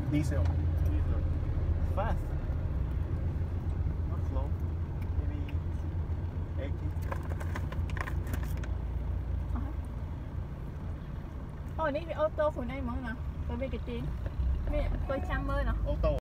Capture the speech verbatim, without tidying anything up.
Diesel. Diesel. Fast. Not slow. Maybe eighty. Ồ, ní cái ô tô của này món nào? Có biết cái tiền. Tôi chăm mơ nào. Ô tô.